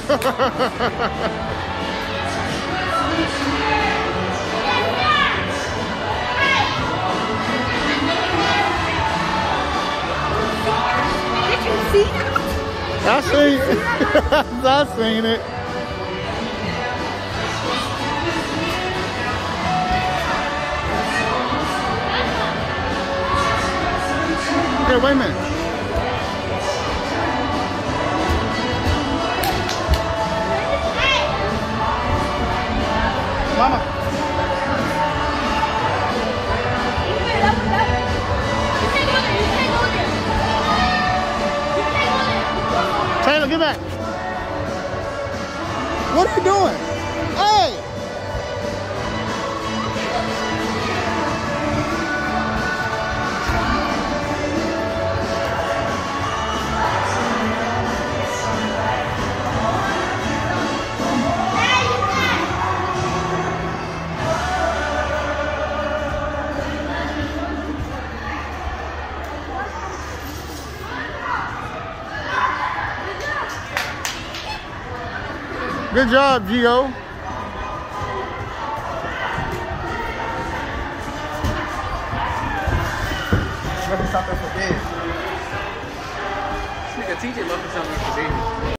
Did you see that? I seen it. I seen it. Okay, wait a minute. Mama. Taylor, get back. What are you doing? Hey! Good job, Gio. Left me something for bed. This nigga TJ left me something for bed.